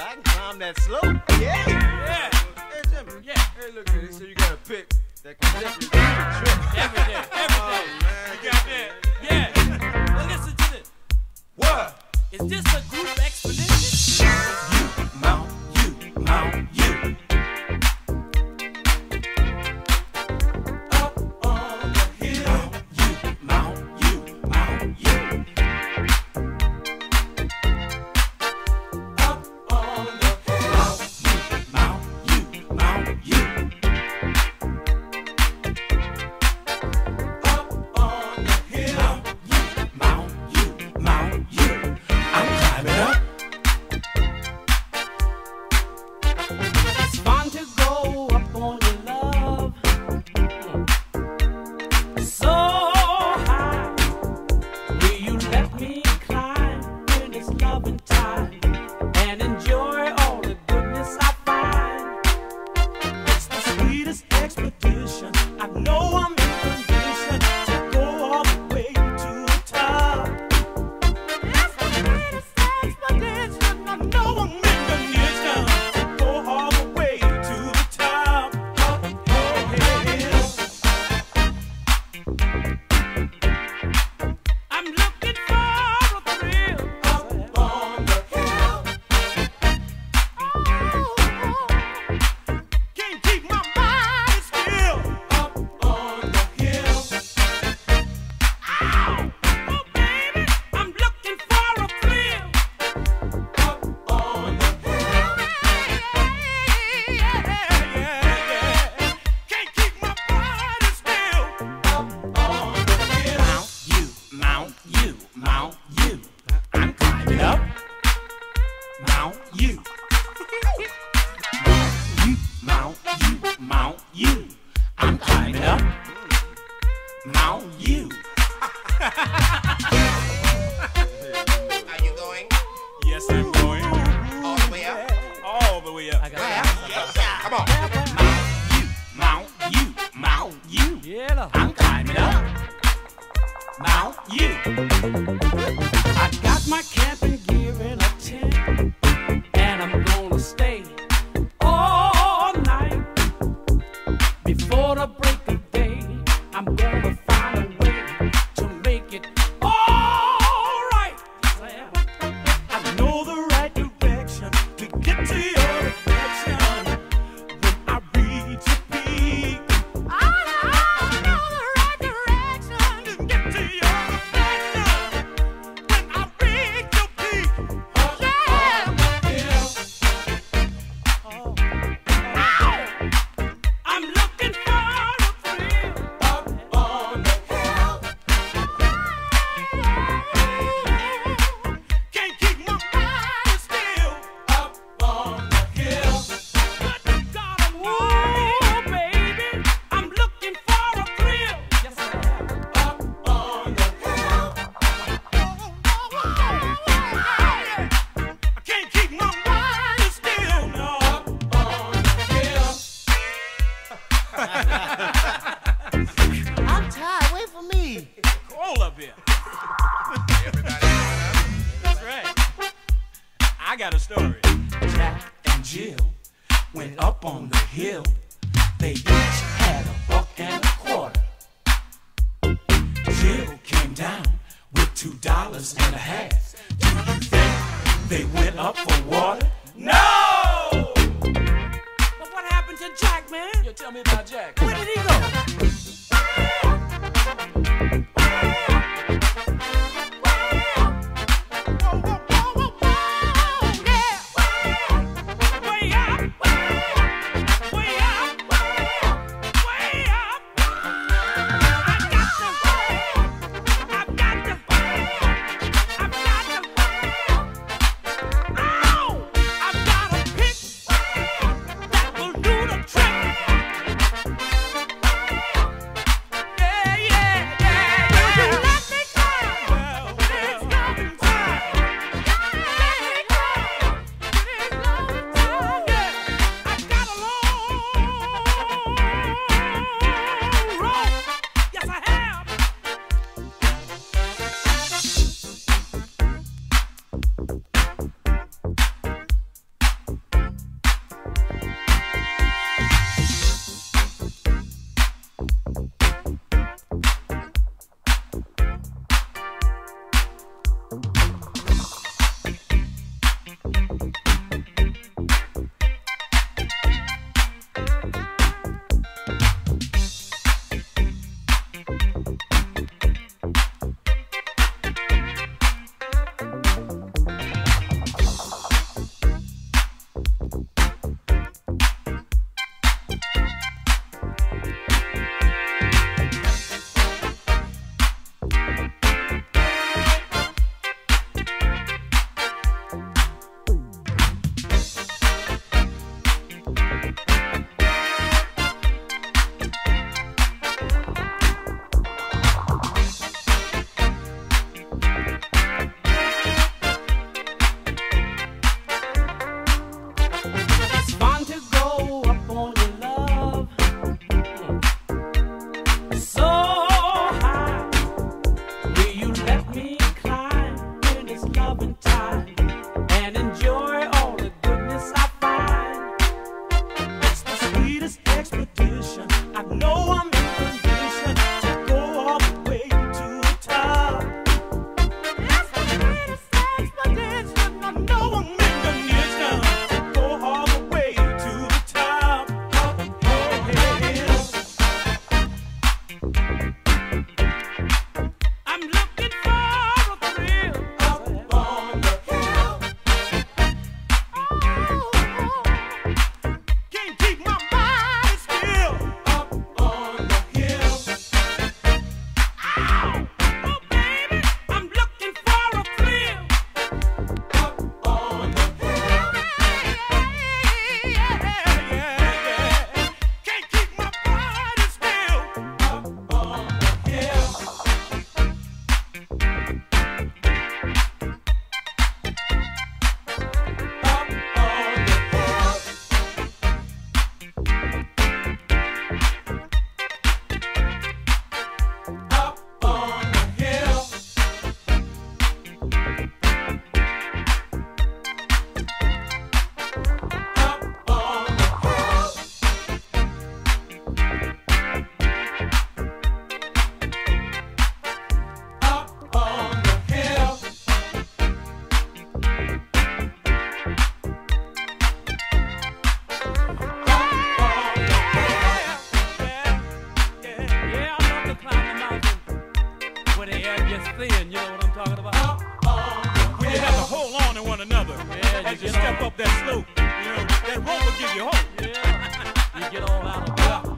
I can climb that slope. Yeah. Yeah. Hey, Jimmy. Yeah. Hey, look at this. So you got a pick that can definitely do the trick. Every day. Every Oh, day. man. You got that? Yeah. Now listen to this. What? Is this a group expedition? You, mount, you, mount, you. Up on the hill. You, mount, you, mount, you. Up on the hill. You, mount, you, mount, you. Up on the hill. You, mount, you, mount, you. I'm climbing up. It's fun to go up on your love. So high. Will you let me climb in this loving time and enjoy all the goodness I find? It's the sweetest expedition. I know I'm in condition to go all the way to the top. It's the sweetest expedition. I know I'm in condition to go all the way to the top. Up on the hill. I'm looking for a thrill. Up on the hill. Can't keep my mind still. Up on the hill. Oh, baby, I'm looking for a thrill. Up on the hill. Can't keep my body still. Up on the hill. Mount you, mount you, mount you. I'm climbing up. Mount you. Mount you, mount you. I'm climbing up. Mount you. Are you going Yes, I'm going all the way up? all the way up. Come on. Mount you, mount you. Yeah, I'm climbing up. Mount you. I got my camping gear in a tent, and I'm gonna stay all night. Before the break of day, I'm gonna find a way to make it all right. I know the right direction to get to your affection. When I reach the peak, I know the right direction to get to your affection. When I reach your peak, yeah. Oh. Ow. I'm looking for a thrill. Up on the hill. Can't keep my mind still. Up on the hill. Ooh, baby, I'm looking for a thrill. Yes, I am. Up on the hill. I can't keep my mind still. No. Up on the hill. I'm tired. Wait for me. Cold up here. Everybody line up. That's right. I got a story. Jack and Jill went up on the hill. They each had $1.25. Jill came down with $2.50. Do you think they went up for water? No! But what happened to Jack, man? You tell me about Jack. Where did he go? where the air gets thin, you know what I'm talking about? When you have to hold on to one another Yeah, as you step up that slope, you know, that rope will give you hope. Yeah, you get all out of breath.